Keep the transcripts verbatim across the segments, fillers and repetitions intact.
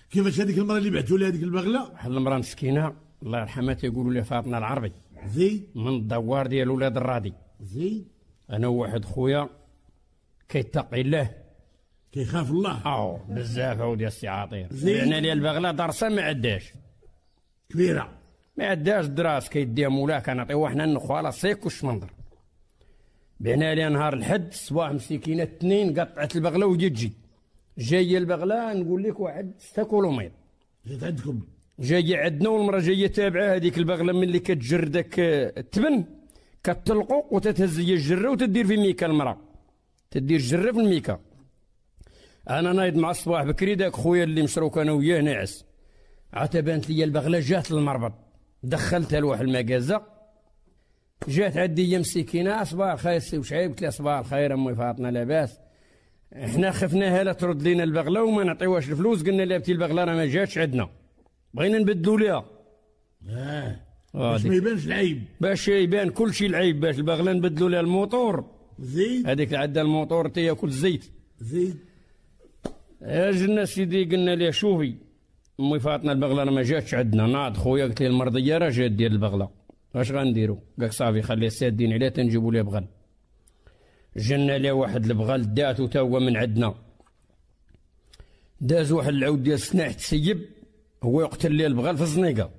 كيفاش هذيك المرة اللي بعثوا لها هذيك البغلة؟ واحد المرأة مسكينة الله يرحمها تيقولوا لها فاطمة العربي، زيد من الدوار ديال ولاد الراضي. زيد انا وواحد خويا كيتقي الله، كيخاف الله. او بزاف عود يا السي عطير. زين. بعنا لي البغله درسه ما عداش، كبيرة ما عداش دراس كيديها مولاه كنعطيوها حنا النخو على السيك واش منظر. بعنا لي نهار الحد الصباح مسكينه اثنين قطعت البغله وجات تجي جايه البغله نقول لك واحد ستة كيلومتر جات عندكم جايه عندنا، والمراه جايه تابعه. هذيك البغله ملي كتجر داك التبن كتطلقو وتتهز هي الجره وتدير في ميكا، المراه تدير الجره في الميكا. انا نايض مع الصباح بكري داك خويا اللي مشروك انا وياه ناعس، عاد بانت لي البغله جات للمربط، دخلتها لواحد المكازا جات عندي هي مسكينه. صباح الخير سي وشعيب، قلت لها صباح الخير امي فاطمه لاباس، احنا خفناها لا ترد لينا البغله وما نعطيوهاش الفلوس، قلنا لها بنتي البغله راه ما جاتش عندنا بغينا نبدلوا ليها. اه آه باش ما يبانش العيب، باش يبان كل شيء العيب، باش البغله نبدلوا لها الموتور. زيد هذيك عندها الموتور تياكل الزيت. زيد جنا سيدي قلنا ليه شوفي امي فاطمه البغله راه ما جاتش عندنا. ناض خويا قلت ليه المرضيه راه جات ديال البغله، اش غنديرو؟ قالك صافي خليه سادين عليه تنجيبوا ليه بغل. جنا ليه واحد البغل داتو تا هو من عندنا، داز واحد العود ديال السناح تسيب، هو يقتل ليه البغل في الزنيقه.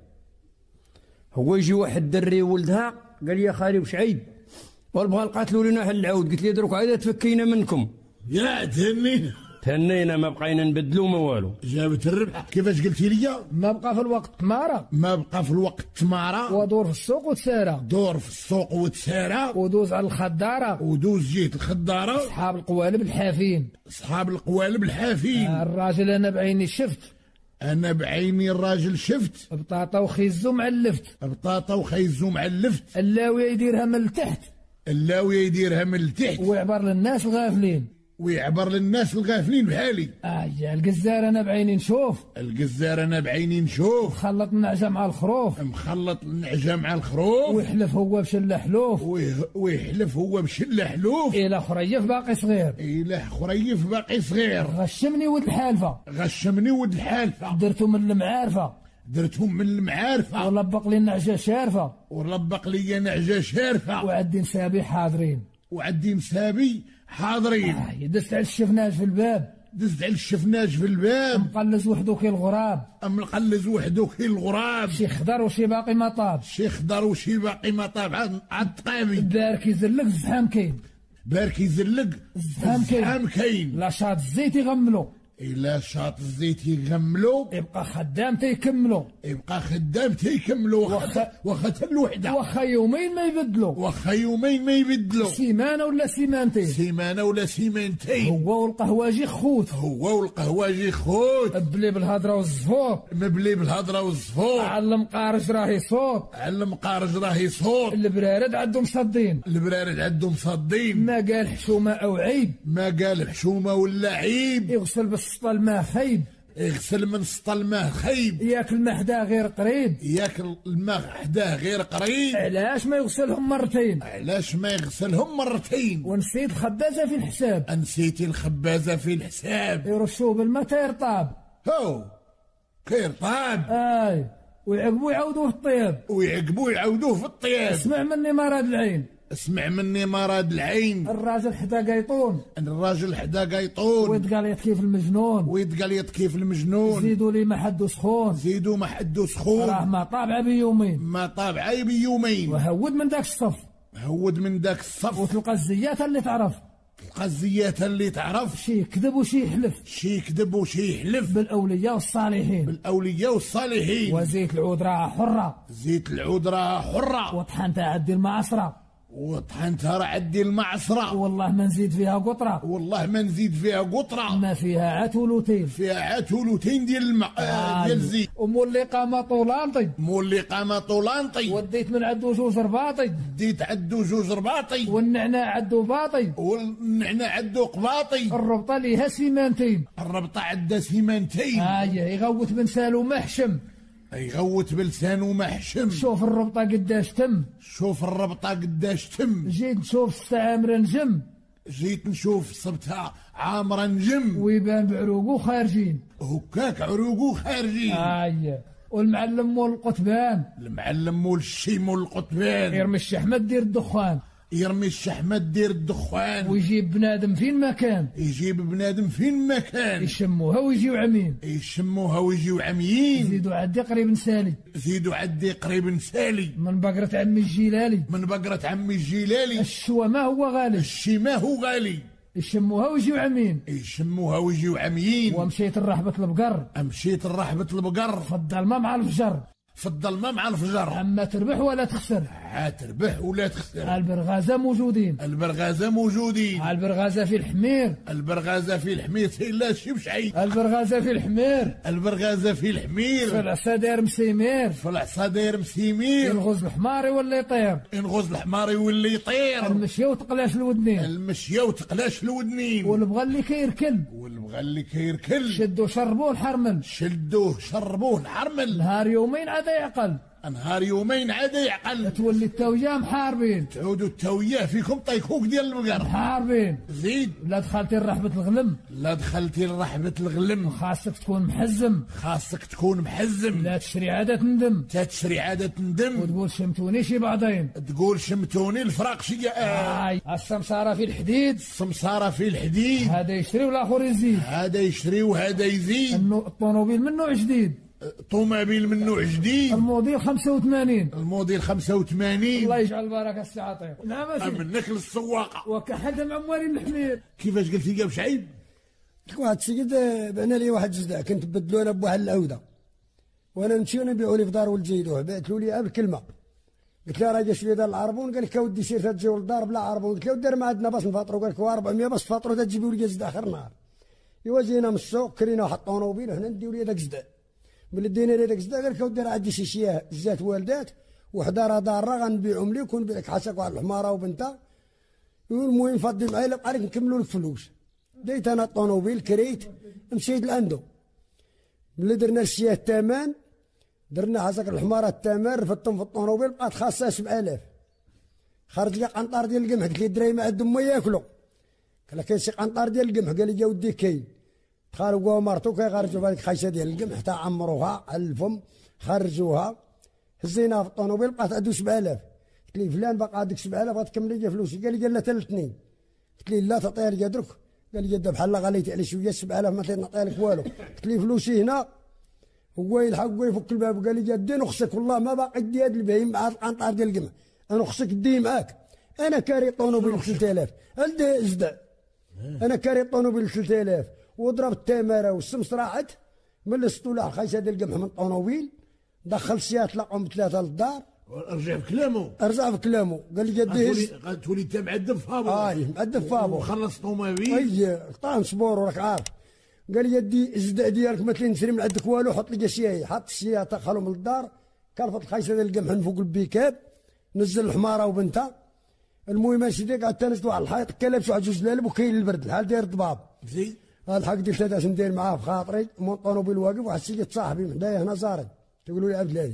هو يجي واحد الدري ولدها قال لي يا خالي وشعيب والبغل قاتلوا لنا هاد العود، قلت ليه دروك عاد تفكينا منكم. يا تهنينا تهنينا ما بقينا نبدلو ما والو. جابت الربح. كيفاش قلتي لي؟ ما بقى في الوقت تمارة، ما بقى في الوقت تمارة، ودور في السوق وتسارة، دور في السوق وتسارة، ودوز على الخدارة، ودوز جهة الخدارة، أصحاب القوالب الحافين، أصحاب القوالب الحافين. آه الراجل أنا بعيني شفت، أنا بعيني الراجل شفت، بطاطا وخيزو معلفت، بطاطا وخيزو معلفت، اللاوية يديرها من التحت، اللاوية يديرها من التحت، ويعبر للناس الغافلين، ويعبر للناس الغافلين بحالي. آه القزار أنا بعيني نشوف، القزار أنا بعيني نشوف، مخلط النعجة مع الخروف، مخلط النعجة مع الخروف، ويحلف هو بشلة حلوف، ويحلف هو بشلة حلوف، إلى خريف باقي صغير، إلى خريف باقي صغير، غشمني ود الحالفة، غشمني ود الحالفة، درتو من المعارفة، درتهم من المعارفة، ولبق لي النعجة شارفة، ولبق لي نعجة شارفة، وعدي نسابي حاضرين، وعدي مسابي حاضرين. آه دست على الشفناج في الباب، دزت على الشفناج في الباب، مقلز وحدو كي الغراب، مقلز وحدو كي الغراب، شي خضر وشي باقي ما طاب، شي خضر وشي باقي ما طاب، عاد طابي، بارك يزلق الزحام كاين، بارك يزلق الزحام كاين، الزحام كاين، لا شاط الزيت يغملو، إلا شاط الزيت يغملو، يبقى خدام تيكملو، يبقى خدام تيكملو، واخا واخا تا الوحدة، واخا يومين ما يبدلو، واخا يومين ما يبدلو، سيمانة ولا سيمانتين، سيمانة ولا سيمانتين، هو والقهواجي خوت، هو والقهواجي خوت، مبلي بالهضرة والزفور، مبلي بالهضرة والزفور، علم قارج راهي صوت، علم قارج راهي صوت، البرارد عندهم صدين، البرارد عندهم صدين، ما قال حشومة أو عيب، ما قال حشومة ولا عيب، يغسل بالسطل الماء خيب، يغسل من سطى الماء خيب، ياكل الماء حداه غير قريب، ياكل الماء حداه غير قريب، علاش ما يغسلهم مرتين، علاش ما يغسلهم مرتين، ونسيت الخبازة في الحساب، نسيتي الخبازة في الحساب، يرشوه بالماء تيرطاب، هو كيرطاب، اي ويعقبوا يعاودوه الطياب، ويعقبوا يعاودوه في الطياب. اسمع مني مراد العين، اسمع مني مراد العين، الراجل حدا قيطون، الراجل حدا قيطون، ويتقال كيف المجنون، ويتقال كيف المجنون، زيدوا لي ما حدو سخون، زيدوا ما حدو سخون، راه ما طابعه بيومين، ما طابعه بيومين، وهود من داك الصف، هود من داك الصف، وتلقى الزيات اللي تعرف، تلقى الزيات اللي تعرف، شي يكذب وشي يحلف، شي يكذب وشي يحلف، بالاولياء والصالحين، بالاولياء والصالحين، وزيت العود راها حره، زيت العود راها حره، وطحنتها عدي المعصره، وطحنتها راه عدي المعصره، والله ما نزيد فيها قطره، والله ما نزيد فيها قطره، ما فيها عتولوتين، فيها عتولوتين ديال الماء آه ديال الزيت، ومولي قامه طولانطي، مولي قامه طولانطي، وديت من عندو جوج رباطي، ديت عندو جوج رباطي، والنعناع عندو باطي، والنعناع عندو قباطي، الربطه ليها سيمانتين، الربطه عندها سيمانتين، اييه يغوت بنسالو محشم، يغوت بلسانو ما حشم، شوف الربطه قداش تم، شوف الربطه قداش تم، جيت نشوف ستة عامر نجم، جيت نشوف صبتها عامره نجم ويبان بعروقو خارجين. هكاك عروقو خارجين. اي والمعلم مول القطبان. المعلم مول الشي مول القطبان. يرمي الشحمه دير الدخان. يرمي الشحمه دير الدخان. ويجيب بنادم فين ما كان. يجيب بنادم فين ما كان. يشموها ويجيو عمين. يشموها ويجيو عميين. زيدوا عدي قريب نسالي. زيدوا عدي قريب نسالي. من بقرة عمي الجيلالي. من بقرة عمي الجيلالي. الشوا ما هو غالي. الشي ما هو غالي. يشموها ويجيو عمين. يشموها ويجيو عميين. ومشيت لرحبة البقر. مشيت لرحبة البقر. في الظلمة مع الفجر. في الظلمة مع الفجر. أما تربح ولا تخسر. تربح ولا تخسر. البرغازة موجودين. البرغازة موجودين. البرغازة في الحمير. البرغازة في الحمير لا شبشعي. البرغازة في الحمير. البرغازة في الحمير. في العصا داير مسيمير. في العصا داير مسيمير. ينغز الحمار ولا يطير. ينغز الحمار ولا يطير. المشية وتقلاش الودنين. المشية وتقلاش الودنين. والبغى اللي كيركل. والبغى اللي كيركل. شدوه شربوه الحرمل. شدوه شربوه الحرمل. نهار يومين عاد يعقل. نهار يومين عاد يعقل. تولي التوجيه محاربين. تعودوا التوجيه فيكم طيكوك ديال البقر. محاربين. زيد. لا دخلتي لرحبة الغلم. لا دخلتي لرحبة الغلم. خاصك تكون محزم. خاصك تكون محزم. لا تشري عادة تندم. تشري عادة تندم. وتقول شمتوني شي بعضين. تقول شمتوني الفراق شي. آه. السمسارة في الحديد. السمسارة في الحديد. هذا يشري والاخر يزيد. هذا يشري وهذا يزيد. الطوموبيل من نوع جديد. طوموبيل من نوع جديد. الموديل خمسة وثمانين. الموديل خمسة وثمانين. الله يجعل بركة السعاطير. نعم منك للسواقة. وكحد معمرين الحمير. كيفاش قلتي يا بشعيب؟ واحد السيد بعنا لي واحد الجزء كنت بدلو انا بواحد العوده وانا نمشي ونبيعوا لي في دار ولد جيدوه بعت له لي بالكلمه قلت له راه جا شويه دار العربون قال لك اودي سير تجي للدار بلا عربون قلت له دير ما عندنا باش نفاطروا قال لك أربعمية باش تفاطروا تجيبوا لي زيد اخر نهار ايوا جينا من السوق كرينا واحد الطوموبيل وحنا نديو لي داك الزدا ملي دينا لي داك الزدا قال لك اودي راه عندي شي شياه زات والدات وحده راه دارة غنبيعهم لك ونبيع لك حاشاك واحد الحماره وبنتها المهم فضي معايا لا بقى لك نكملوا لك فلوس ديت انا الطوموبيل كريت مشيت لاندو ملي درنا الشياه الثمن درنا حاشاك الحماره الثمن رفدتهم في الطوموبيل بقات خاصها سبعة آلاف خرج لي قنطار ديال القمح قلت لي الدراهم ما عندهم ما ياكلوا قال لك كاين شي قنطار ديال القمح قال لي يا ودي كاين دخلوا هو ومرتو كيخرجوا بهذيك الخيشه ديال القمح حتى عمروها على الفم خرجوها هزيناها في الطوموبيل بقات عنده سبعة آلاف قلت لي فلان باقي عندك سبعة آلاف غتكمل لي فلوسي قال لي قال لا حتى الاثنين قلت لي لا تعطيها لي درك قال لي بحال غليتي على شويه سبعة آلاف ما نعطيها لك والو قلت لي فلوسي هنا هو يلحق هو يفك الباب وقال لي دي نخصك والله ما باقي دي هاد البهيم مع القنطار ديال القمح انا خصك دي معاك انا كاري طوموبيل ثلاثة آلاف عندي زدا انا كاري طوموبيل ثلاثة آلاف وضرب التماره والشمس راحت من السطوله الخيشه ديال القمح من الطوموبيل دخل سيات لقهم بثلاثه للدار رجع بكلامه رجع بكلامه قال لي قديش تولي انت معذب فابو اه معذب فابو وخلص طوموبيل اي طعم صبور وراك عارف قال لي يدي الزدا ديالك ما تنشري من عندك والو حط لي شي حط الشيا دخلهم للدار كرفت الخيشه ديال القمح من فوق البيكاب نزل الحماره وبنتها المهم سيدي قعدت نزلت واحد الحيط كلبش واحد جوج لالب وكاين البرد الحال داير الضباب زين الحق ديال ثلاثة ندير معاه في خاطري مون طوموبيل واقف واحد السيد صاحبي من حدايا هنا زارد تقولوا لي عبد الهادي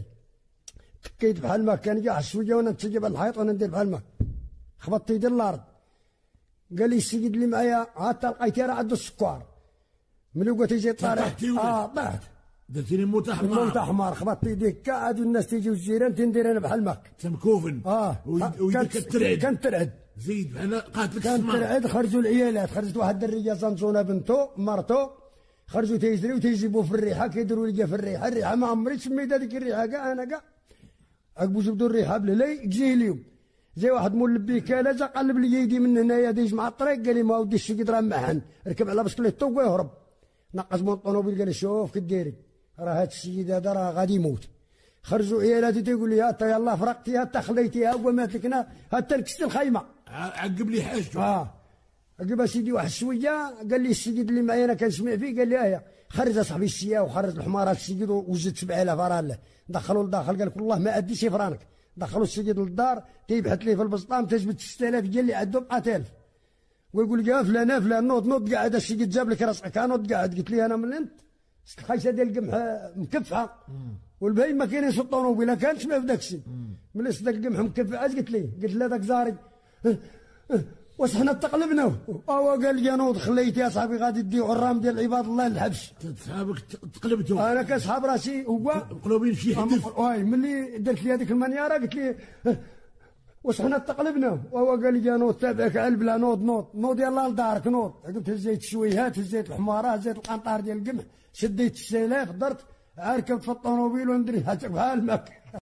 تكيت بحال ما كان كاع شويه وانا نتسجب على الحيط وانا ندير بحال ما خبطت يدي الارض قال لي السيد اللي معايا عاد لقيتي راه عنده السكر ملي قلت يجي طالع اه طحت درتيني موت حمار موت حمار خبطت يديك كاع عادوا الناس تيجيو الجيران تندير انا بحال ماك تمكوفن اه ويديك كترعد كانت ترعد زيد بحال قاتلك كانت ترعد خرجوا العيالات خرجت واحد الدريه زنزونه بنتو مرتو خرجوا تيجريو تيجيبوا في الريحه كيديروا لي في الريحه الريحه ما عمري سميت هذيك الريحه كاع انا كاع عقبوا جبدوا الريحه بالليل تجي اليوم جاي واحد مول البيكاله جا قلب لي يدي من هنايا ديج مع الطريق قال لي ما ودي السيد راه محن ركب على بسكليتو ويهرب نقص من الطوموبيل قال لي شوف كديري راه هاد السيد هذا راه غادي يموت خرجوا عيالاتي تيقول لي هاتا يلاه فرقتيها حتى خليتيها هو مات لكنا حتى نكست الخيمه عقب لي حاجته اه عقب سيدي واحد شويه قال لي السيد اللي معايا انا كنسمع فيه قال لي اه خرج صاحبي السيا وخرج الحمارات السيد وزد سبعة آلاف راه له دخلوا لداخل قال لك والله ما ادي شي فرانك دخلوا السيد للدار تيبحث لي في البسطام تجبد ستة آلاف ديال اللي عنده بقات ألف ويقول لي فلان فلان نوض نوض قاعد السيد جاب لك راسك نوض قاعد قلت لي انا من انت الخيشه ديال القمح مكفحه والباين ما كاينينش في الطوموبيل كانش ما في داك الشيء ملي صدق القمح مكفحه قلت لي قلت له داك زاري واش حنا تقلبنا هو قال لي نوض خليت يا صاحبي غادي دي عرام ديال عباد الله للحبس. صحابك تقلبتوا. انا كصحاب راسي هو مقلوبين شي حدث. واي ملي درت لي هذيك المنياره قلت لي واش حنا تقلبنا وهو قال لي نوض تابعك على البلا نوض نوض نوض يلاه لدارك نوض. قلت هزيت الشويهات هزيت الحماره هزيت القنطار ديال القمح شديت السلاف درت عاد ركبت في الطوموبيل وندري بحال ماك.